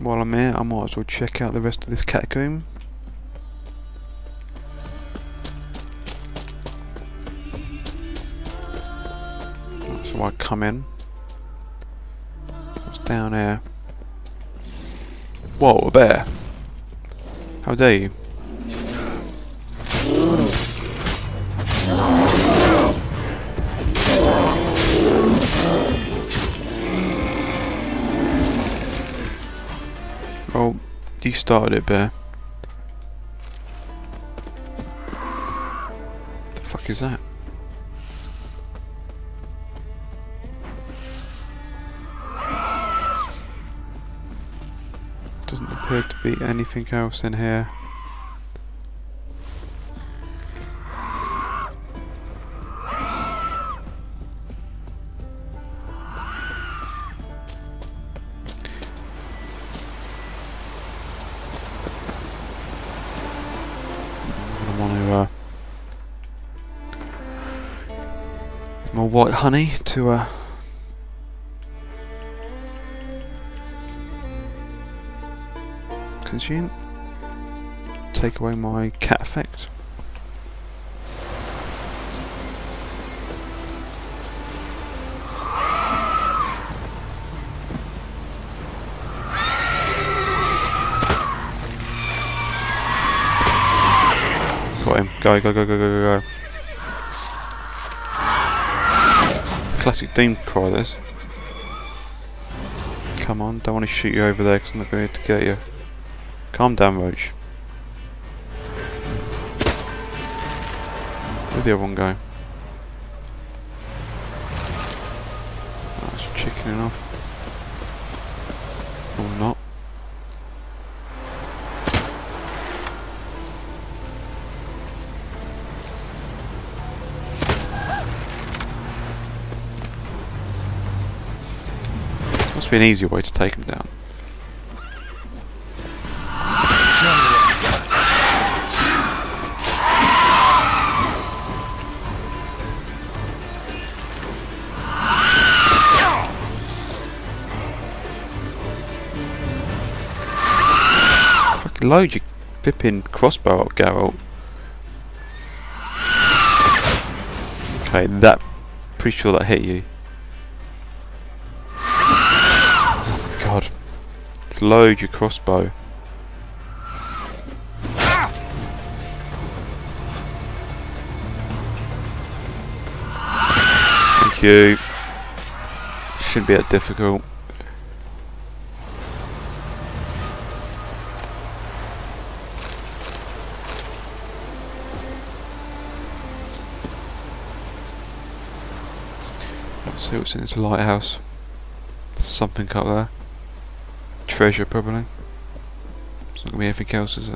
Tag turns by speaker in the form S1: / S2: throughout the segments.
S1: while I'm here, I might as well check out the rest of this catacomb. So I come in. What's down here? Whoa, a bear! How dare you? Oh, you started it, bear. What the fuck is that? Doesn't appear to be anything else in here. I want to more white honey to consume. Take away my cat effect. Got him. Go, go, go, go, go, go, go. Classic Doom cry, this. Come on, don't want to shoot you over there because I'm not going to get you. Calm down, Roach. Where'd the other one go? Oh, that's chickening off. Or not. Must be an easier way to take him down. Fucking load your flipping crossbow up, Geralt. Okay, that pretty sure that hit you. God, let's load your crossbow. Thank you. Shouldn't be that difficult. Let's see what's in this lighthouse. There's something up there. Treasure, probably. It's not gonna be anything else, is it?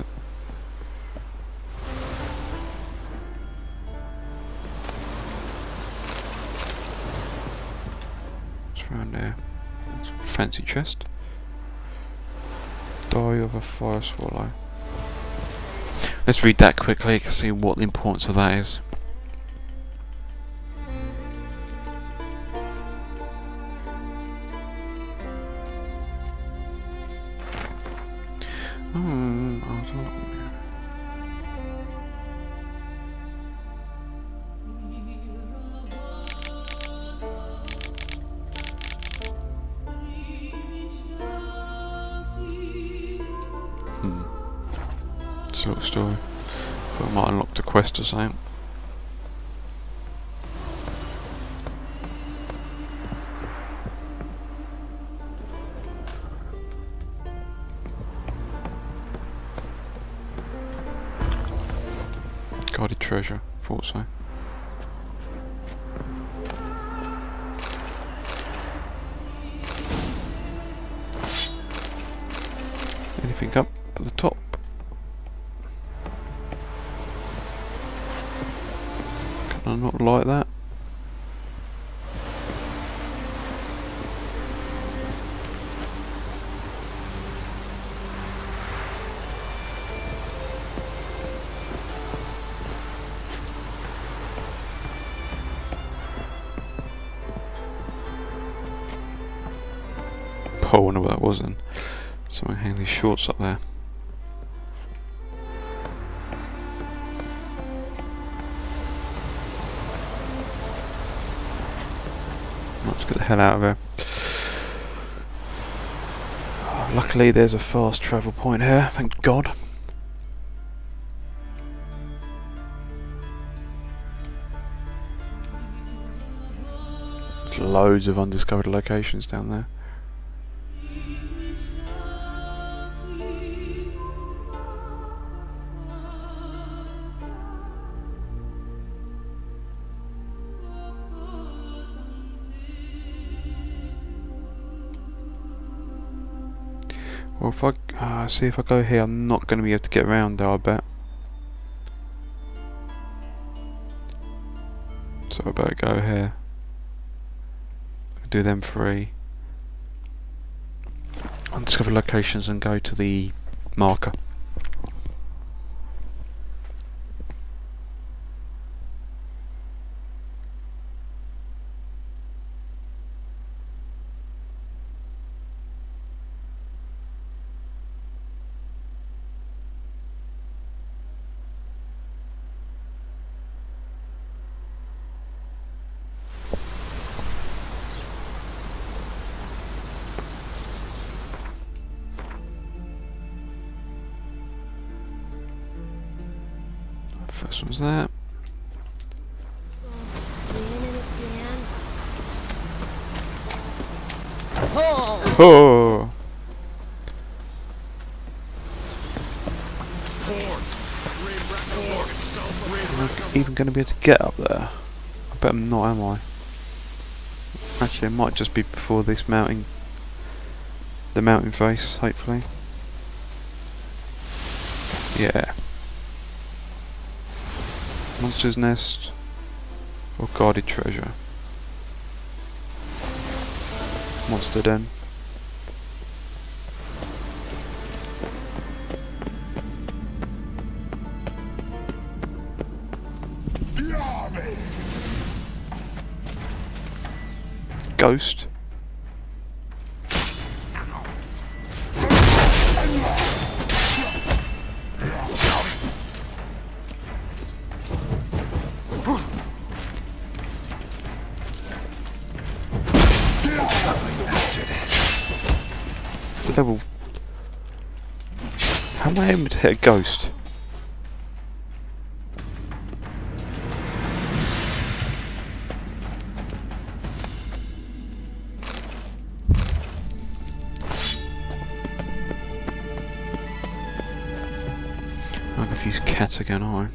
S1: What's around there? That's a fancy chest. Diary of a fire swallow. Let's read that quickly to see what the importance of that is. It's a little story. Thought I might unlock the quest or something. Guarded treasure, thought so. Anything up at the top? Can I not like that? Oh, I wonder what that was then. So Try and hang these shorts up there. Let's get the hell out of here. Oh, luckily there's a fast travel point here, thank God. There's loads of undiscovered locations down there. Well, if I see if I go here, I'm not going to be able to get around there, I bet. So I better go here. Do them 3 undiscovered locations and go to the marker. First one's that. Oh! Am I even going to be able to get up there? I bet I'm not, am I? Actually, it might just be before this mountain, the mountain face, hopefully. Yeah. Monster's Nest or Guarded Treasure. Monster Den. Ghost. It's a level. How am I able to hit a ghost? I'm confused cats again, aren't I?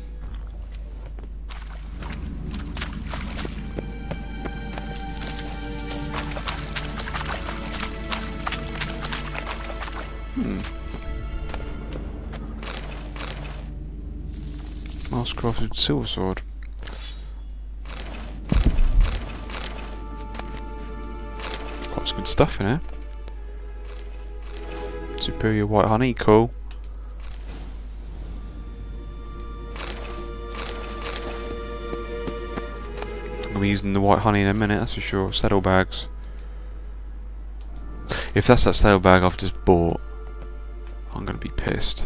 S1: Mastercrafted silver sword. Got some good stuff in here. Superior white honey, cool. I'm gonna be using the white honey in a minute, that's for sure. Saddlebags. If that's that saddlebag I've just bought, I'm gonna be pissed.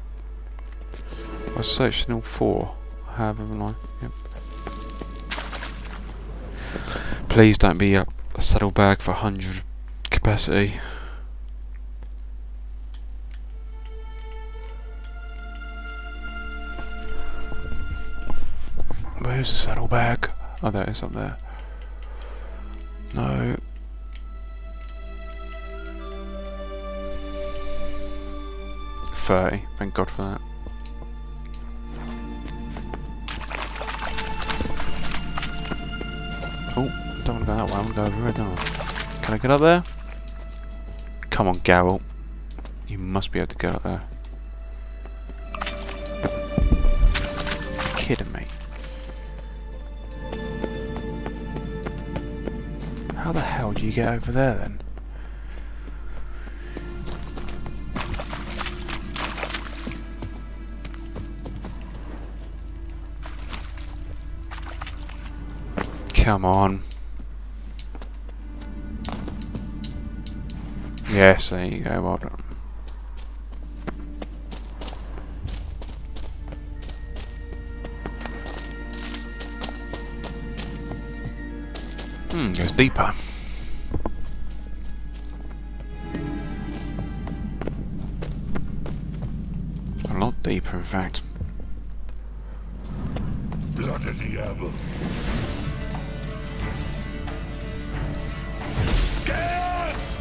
S1: I searched in all 4. I have, haven't I? Yep. Please don't be a saddlebag for 100 capacity. Where's the saddlebag? Oh, there it is up there. No. $30. Thank God for that. Oh, don't want to go that way, I want to go over here, don't I? Can I get up there? Come on, Garrel. You must be able to get up there. You're kidding me. How the hell do you get over there then? Come on. Yes, there you go, well done. Goes deeper. A lot deeper, in fact.
S2: Blood of the apple. Gas!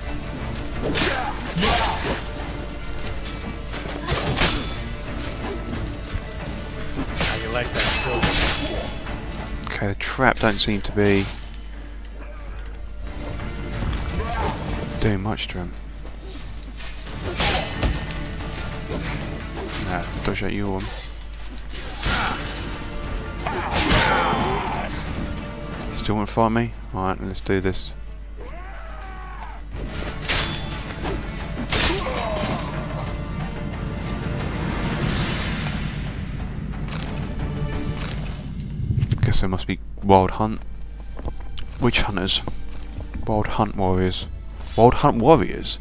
S3: How you like that silver?
S1: Okay, the trap don't seem to be doing much to him. Nah, dodge out your one. Still want to fight me? Alright, let's do this. Guess there must be wild hunt. Witch hunters. Wild hunt warriors. Wild hunt warriors?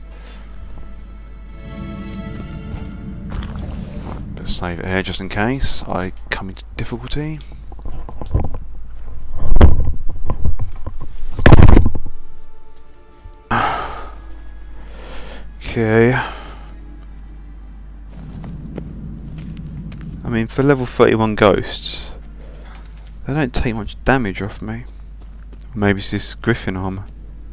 S1: Let's save it here just in case I come into difficulty. Okay. I mean, for level 31 ghosts, they don't take much damage off me. Maybe it's this Griffin armor.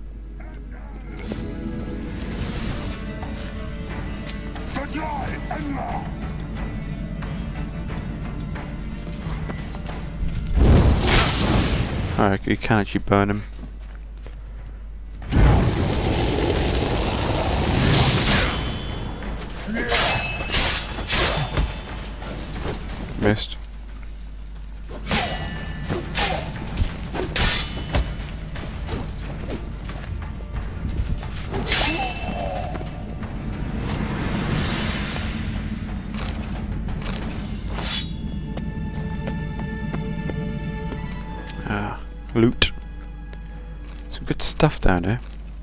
S1: Alright, you can actually burn him. Missed. Loot. Some good stuff down here.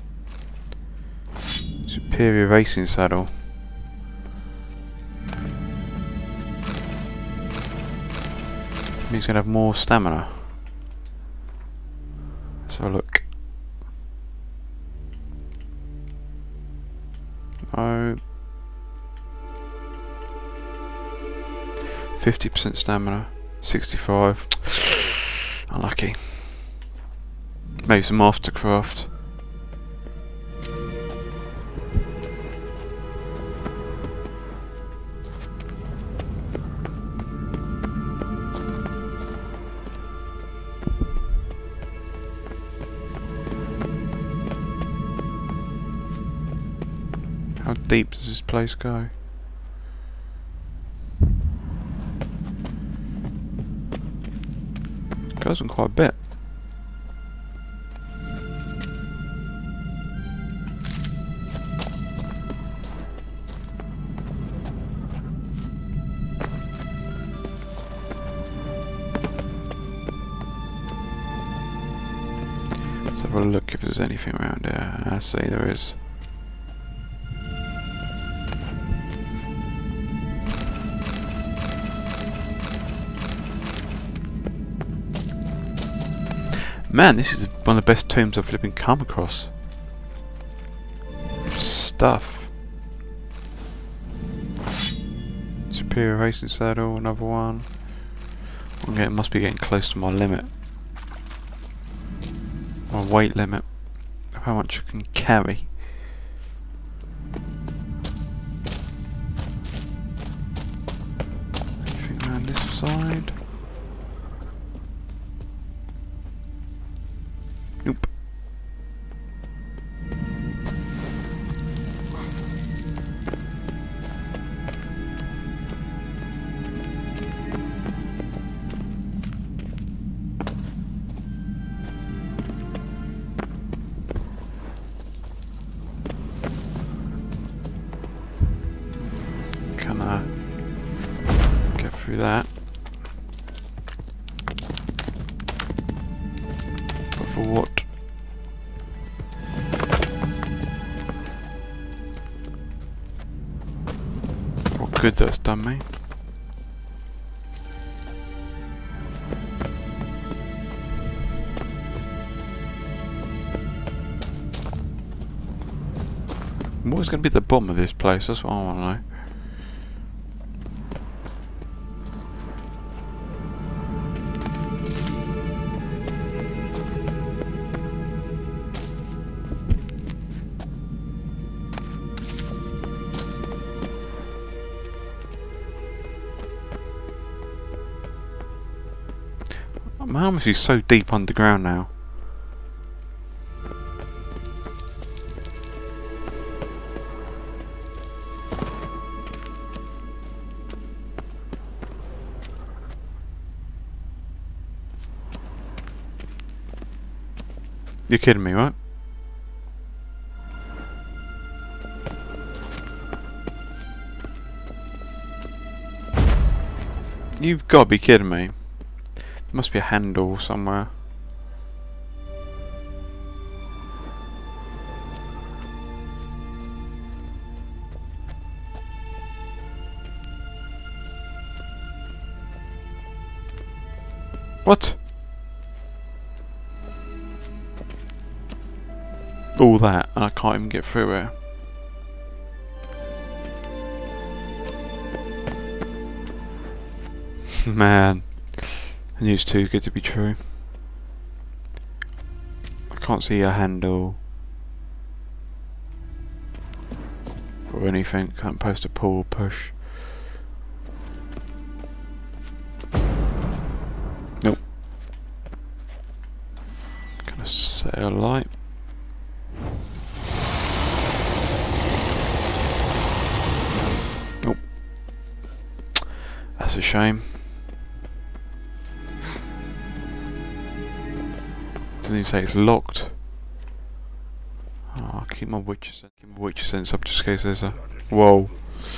S1: Superior racing saddle. He's gonna have more stamina. Let's have a look. Oh, 50% stamina, 65. Unlucky. Maybe some Mastercraft. How deep does this place go? It goes on quite a bit. Let's have a look if there's anything around here. I see there is. Man, this is one of the best tombs I've flipping come across. Stuff. Superior racing saddle, another one. Must be getting close to my limit. My weight limit of how much I can carry. Anything around this side? Nope. Can I get through that? But for what? What good that's done me? What's going to be at the bottom of this place? That's what I want to know. How much is so deep underground now? You're kidding me, right? You've got to be kidding me. There must be a handle somewhere. What? All that, and I can't even get through it. Man, I knew it's too good to be true. I can't see a handle or anything. Can't post a pull or push. Nope. Gonna set a light. Nope. That's a shame. Doesn't even say it's locked. Oh, I'll keep my Witcher sense up just in case there's a... Whoa.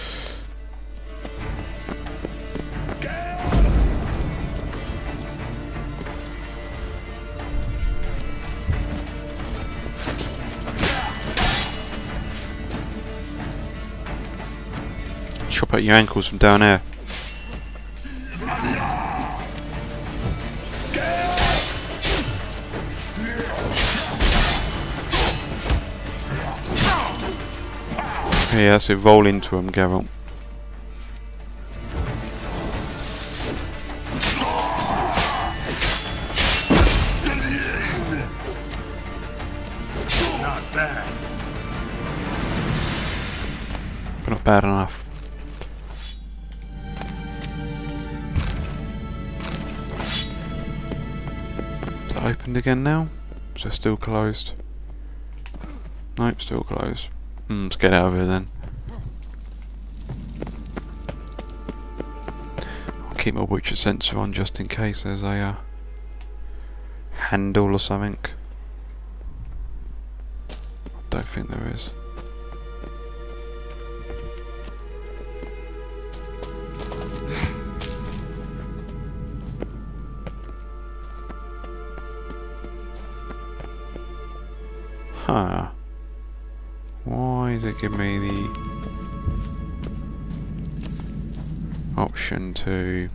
S1: Chop out your ankles from down there. Yeah, that's it. Roll into him, Geralt.
S3: Not bad.
S1: But not bad enough. Is that opened again now? Is it still closed? Nope, still closed. Let's get out of here then. I'll keep my Witcher sensor on just in case there's a handle or something. I don't think there is. Huh. Why does it give me the option to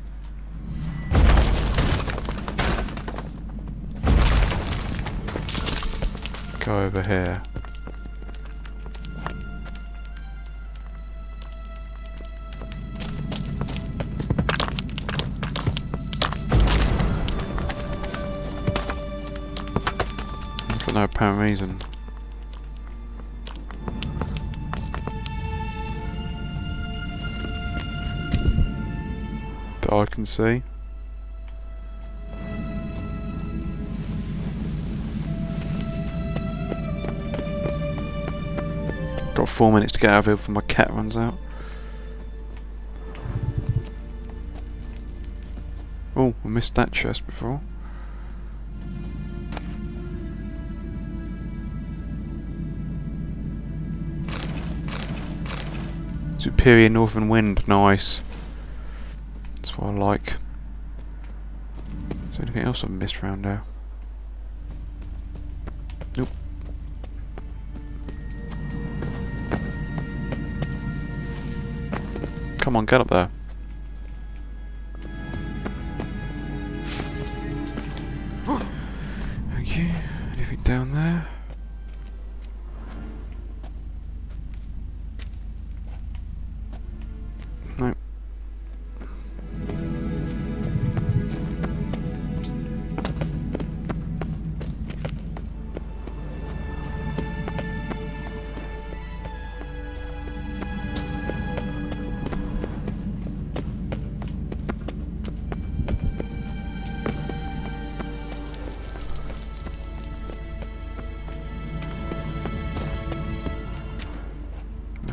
S1: go over here? For no apparent reason. That I can see. Got 4 minutes to get out of here before my cat runs out. Oh, I missed that chest before. Superior northern wind, nice. That's what I like. Is there anything else I've missed around there? Nope. Come on, get up there. Thank you. Anything down there?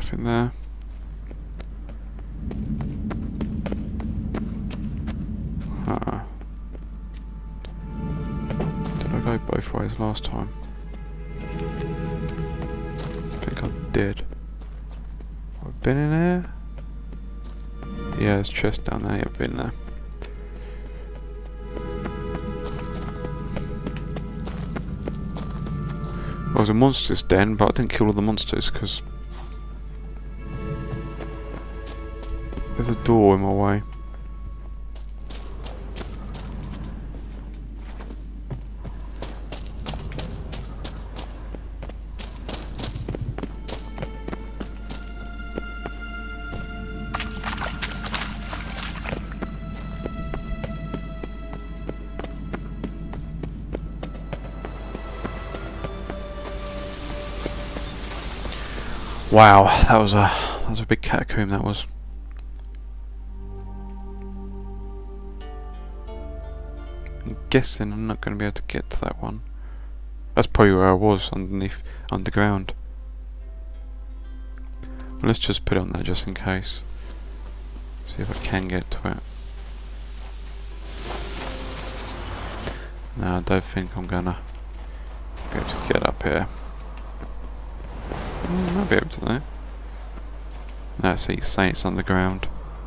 S1: Nothing there. Did I go both ways last time? I think I did. I've been in here? Yeah, there's a chest down there, I've been there. Well, there's a monster's den, but I didn't kill all the monsters because there's a door in my way. Wow, that was a big catacomb, that was. I'm guessing I'm not going to be able to get to that one. That's probably where I was, underground. Well, let's just put it on there just in case. See if I can get to it. No, I don't think I'm gonna be able to get up here. I might be able to though. No, so you're saying it's underground.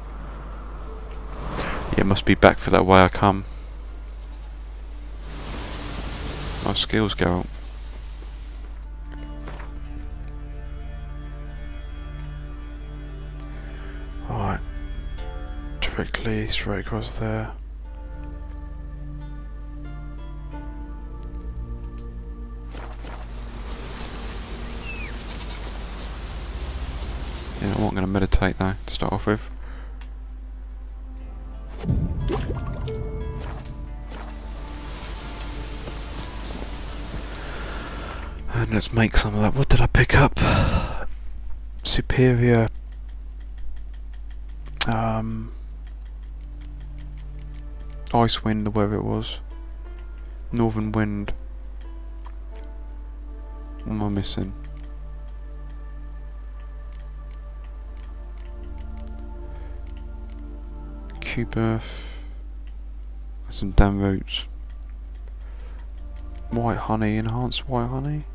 S1: Yeah, it must be back for that way I come. My skills go up. Alright. Directly straight across there. Yeah, I'm not going to meditate though, to start off with. And let's make some of that. What did I pick up? Superior. Ice wind or whatever it was. Northern wind. What am I missing? Cube earth. Some damn roots. White honey, enhanced white honey.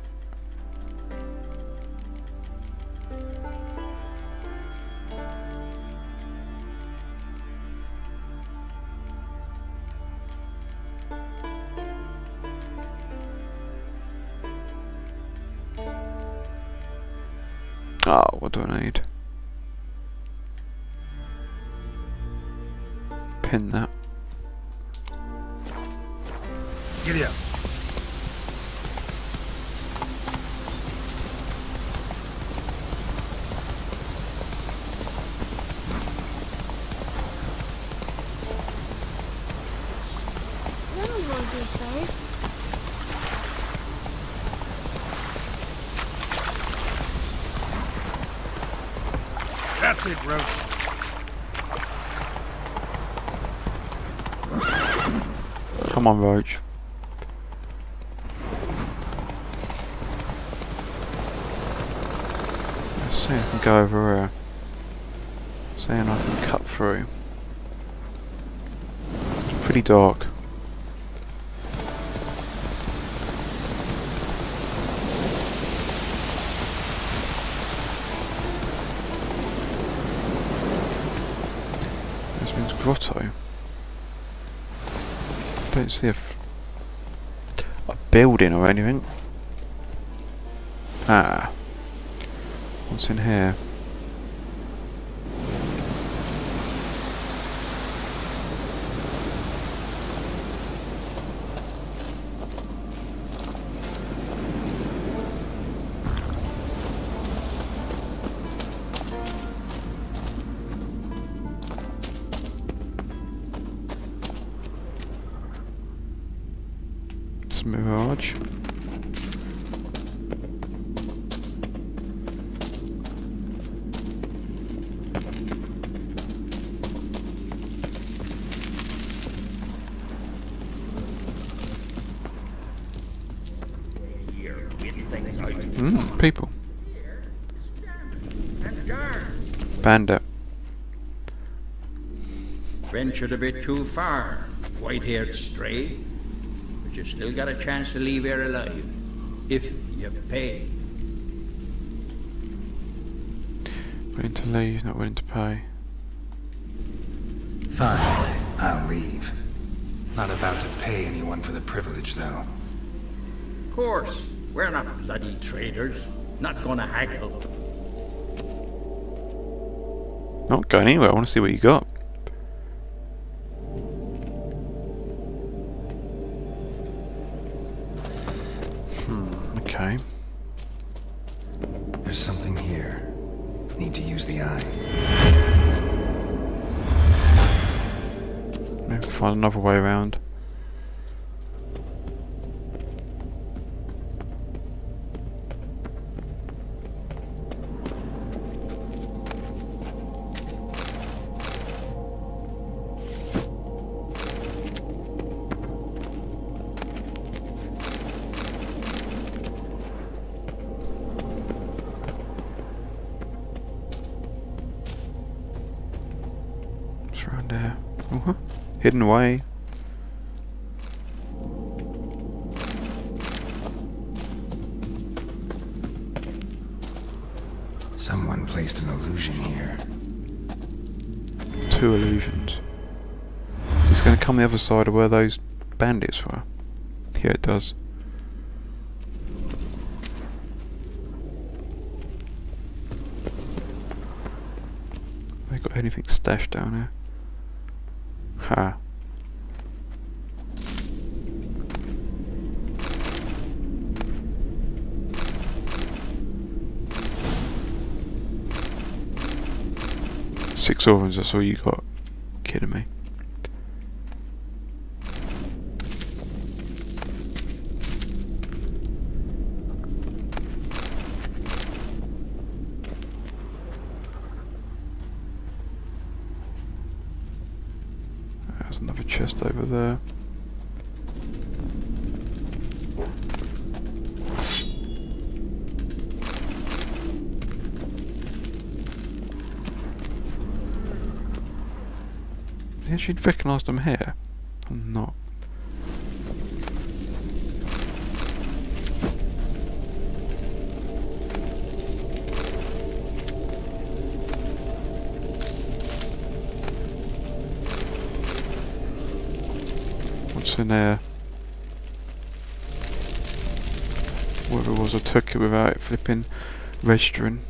S1: Oh, what do I need? Pin that.
S2: Giddy up.
S4: That won't do so.
S2: That's it, Roach.
S1: Come on, Roach. Let's see if I can go over here. Saying I can cut through. It's pretty dark. This means grotto. Don't see a building or anything. Ah. What's in here? It's a mirage. People. Bandit.
S5: Ventured a bit too far, white-haired stray. But you still got a chance to leave here alive. If you pay.
S1: Willing to leave, not willing to pay.
S2: Fine, I'll leave. Not about to pay anyone for the privilege, though.
S5: Of course, we're not bloody traders. Not gonna haggle.
S1: Not going anywhere, I want to see what you got. Okay.
S2: There's something here. Need to use the eye.
S1: Maybe find another way around. It's around there. Hidden away.
S2: Someone placed an illusion here.
S1: 2 illusions. Is this going to come the other side of where those bandits were? Yeah, it does. Have they got anything stashed down here? Ha. Six orphans, that's all you got. Kidding me. There's another chest over there. Yeah, she'd recognise them here. I'm not. What's in there? Whatever it was, I took it without it flipping registering.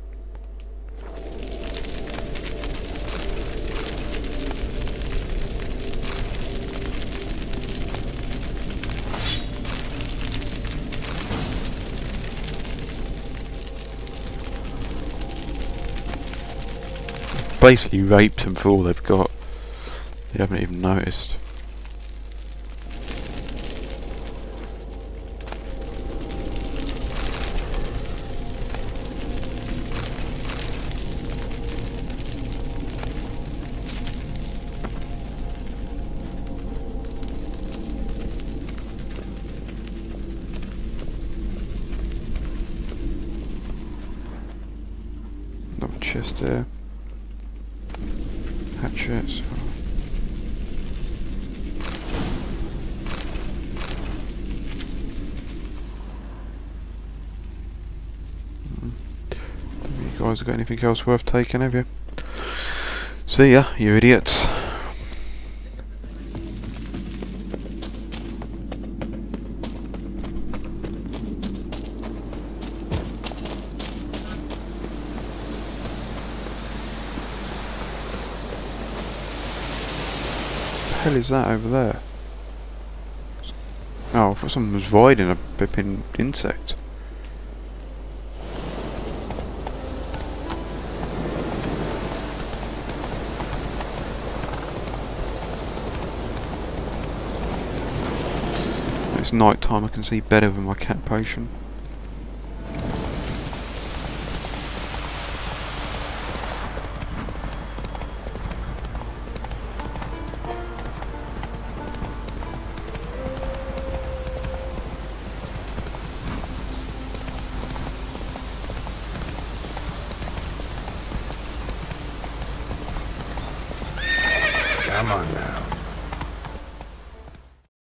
S1: Basically raped them for all they've got. They haven't even noticed. Another chest there. Hatchets. You guys have got anything else worth taking, have you? See ya, you idiots. What the hell is that over there? Oh, I thought someone was riding a bipping insect. It's night time, I can see better with my cat potion.
S2: Come on.